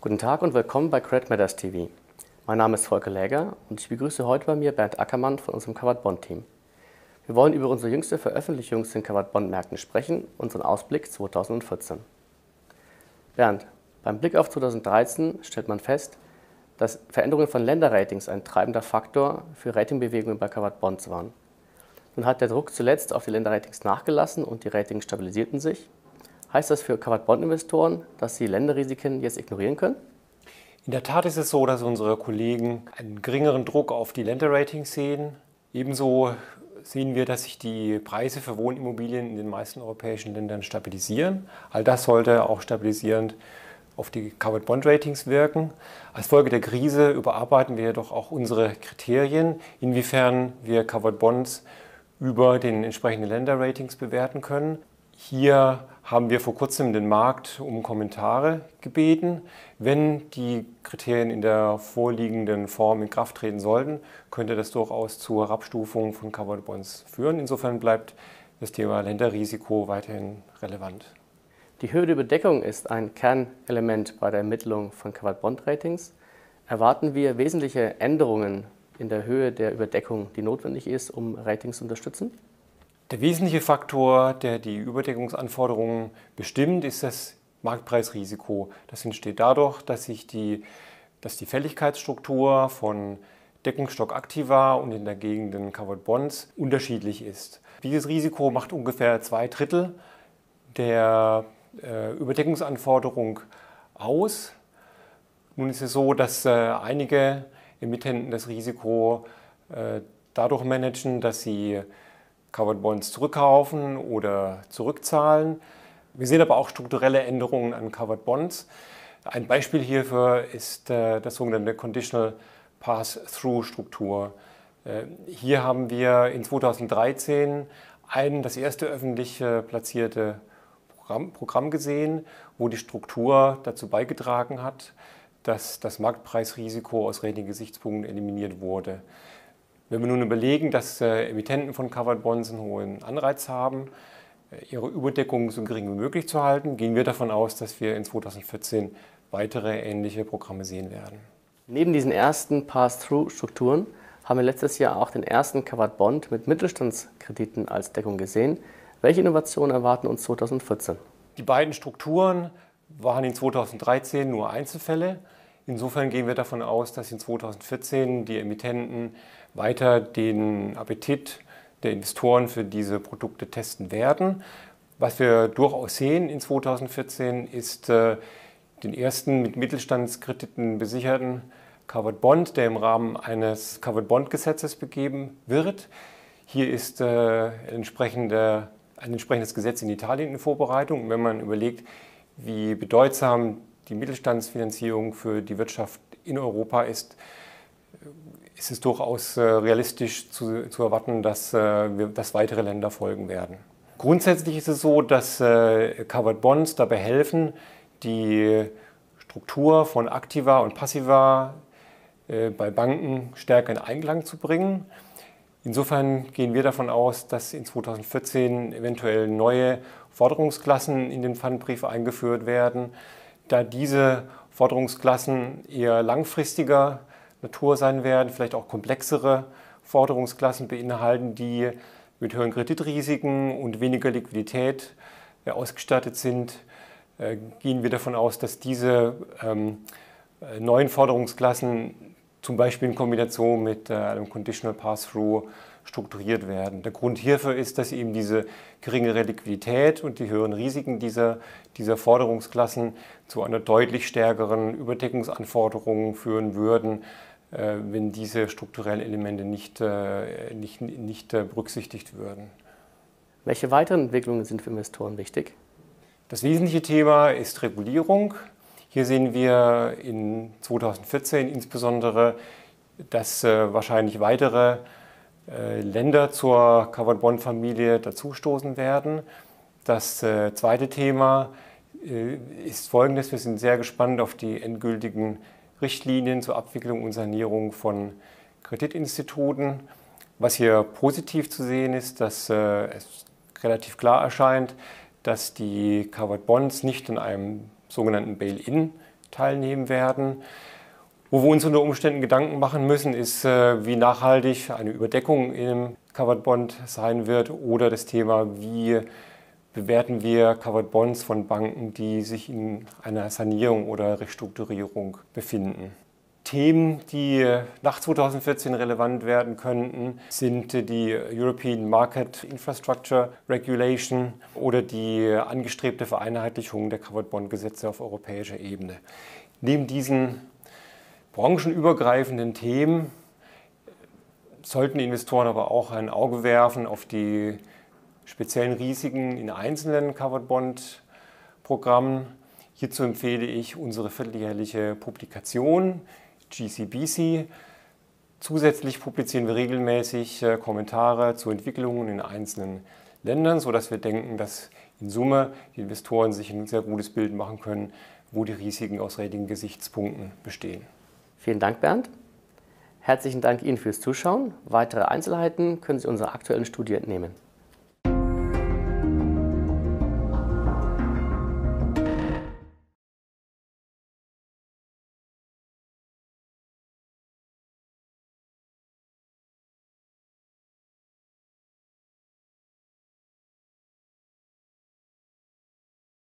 Guten Tag und willkommen bei Credit Matters TV. Mein Name ist Volker Läger und ich begrüße heute bei mir Bernd Ackermann von unserem Covered Bond Team. Wir wollen über unsere jüngste Veröffentlichung zu den Covered Bond Märkten sprechen, unseren Ausblick 2014. Bernd, beim Blick auf 2013 stellt man fest, dass Veränderungen von Länderratings ein treibender Faktor für Ratingbewegungen bei Covered Bonds waren. Nun hat der Druck zuletzt auf die Länderratings nachgelassen und die Ratings stabilisierten sich. Heißt das für Covered Bond Investoren, dass sie Länderrisiken jetzt ignorieren können? In der Tat ist es so, dass unsere Kollegen einen geringeren Druck auf die Länderratings sehen. Ebenso sehen wir, dass sich die Preise für Wohnimmobilien in den meisten europäischen Ländern stabilisieren. All das sollte auch stabilisierend auf die Covered Bond Ratings wirken. Als Folge der Krise überarbeiten wir jedoch auch unsere Kriterien, inwiefern wir Covered Bonds über den entsprechenden Länderratings bewerten können. Hier haben wir vor kurzem den Markt um Kommentare gebeten. Wenn die Kriterien in der vorliegenden Form in Kraft treten sollten, könnte das durchaus zur Herabstufung von Covered Bonds führen. Insofern bleibt das Thema Länderrisiko weiterhin relevant. Die Höhe der Überdeckung ist ein Kernelement bei der Ermittlung von Covered Bond Ratings. Erwarten wir wesentliche Änderungen in der Höhe der Überdeckung, die notwendig ist, um Ratings zu unterstützen? Der wesentliche Faktor, der die Überdeckungsanforderungen bestimmt, ist das Marktpreisrisiko. Das entsteht dadurch, dass die Fälligkeitsstruktur von Deckungsstock Aktiva und in der Gegend den Covered Bonds unterschiedlich ist. Dieses Risiko macht ungefähr 2/3 der Überdeckungsanforderung aus. Nun ist es so, dass einige Emittenten das Risiko dadurch managen, dass sie Covered Bonds zurückkaufen oder zurückzahlen. Wir sehen aber auch strukturelle Änderungen an Covered Bonds. Ein Beispiel hierfür ist das sogenannte Conditional Pass-Through-Struktur. Hier haben wir in 2013 das erste öffentlich platzierte Programm gesehen, wo die Struktur dazu beigetragen hat, dass das Marktpreisrisiko aus Rating-Gesichtspunkten eliminiert wurde. Wenn wir nun überlegen, dass Emittenten von Covered Bonds einen hohen Anreiz haben, ihre Überdeckung so gering wie möglich zu halten, gehen wir davon aus, dass wir in 2014 weitere ähnliche Programme sehen werden. Neben diesen ersten Pass-Through-Strukturen haben wir letztes Jahr auch den ersten Covered Bond mit Mittelstandskrediten als Deckung gesehen. Welche Innovationen erwarten uns 2014? Die beiden Strukturen waren in 2013 nur Einzelfälle. Insofern gehen wir davon aus, dass in 2014 die Emittenten weiter den Appetit der Investoren für diese Produkte testen werden. Was wir durchaus sehen in 2014 ist den ersten mit Mittelstandskrediten besicherten Covered Bond, der im Rahmen eines Covered Bond Gesetzes begeben wird. Hier ist ein entsprechendes Gesetz in Italien in Vorbereitung. Und wenn man überlegt, wie bedeutsam die Mittelstandsfinanzierung für die Wirtschaft in Europa ist es durchaus realistisch zu erwarten, dass weitere Länder folgen werden. Grundsätzlich ist es so, dass Covered Bonds dabei helfen, die Struktur von Aktiva und Passiva bei Banken stärker in Einklang zu bringen. Insofern gehen wir davon aus, dass in 2014 eventuell neue Forderungsklassen in den Pfandbrief eingeführt werden. Da diese Forderungsklassen eher langfristiger Natur sein werden, vielleicht auch komplexere Forderungsklassen beinhalten, die mit höheren Kreditrisiken und weniger Liquidität ausgestattet sind, gehen wir davon aus, dass diese neuen Forderungsklassen zum Beispiel in Kombination mit einem Conditional Pass-Through strukturiert werden. Der Grund hierfür ist, dass eben diese geringere Liquidität und die höheren Risiken dieser Forderungsklassen zu einer deutlich stärkeren Überdeckungsanforderung führen würden, wenn diese strukturellen Elemente nicht berücksichtigt würden. Welche weiteren Entwicklungen sind für Investoren wichtig? Das wesentliche Thema ist Regulierung. Hier sehen wir in 2014 insbesondere, dass wahrscheinlich weitere Länder zur Covered Bond Familie dazustoßen werden. Das zweite Thema ist folgendes: Wir sind sehr gespannt auf die endgültigen Richtlinien zur Abwicklung und Sanierung von Kreditinstituten. Was hier positiv zu sehen ist, dass es relativ klar erscheint, dass die Covered Bonds nicht in einem sogenannten Bail-in teilnehmen werden. Wo wir uns unter Umständen Gedanken machen müssen, ist, wie nachhaltig eine Überdeckung im Covered Bond sein wird oder das Thema, wie bewerten wir Covered Bonds von Banken, die sich in einer Sanierung oder Restrukturierung befinden. Themen, die nach 2014 relevant werden könnten, sind die European Market Infrastructure Regulation oder die angestrebte Vereinheitlichung der Covered Bond Gesetze auf europäischer Ebene. Neben diesen branchenübergreifenden Themen sollten Investoren aber auch ein Auge werfen auf die speziellen Risiken in einzelnen Covered Bond Programmen. Hierzu empfehle ich unsere vierteljährliche Publikation GCBC. Zusätzlich publizieren wir regelmäßig Kommentare zu Entwicklungen in einzelnen Ländern, sodass wir denken, dass in Summe die Investoren sich ein sehr gutes Bild machen können, wo die Risiken aus Rating-Gesichtspunkten bestehen. Vielen Dank, Bernd. Herzlichen Dank Ihnen fürs Zuschauen. Weitere Einzelheiten können Sie unserer aktuellen Studie entnehmen.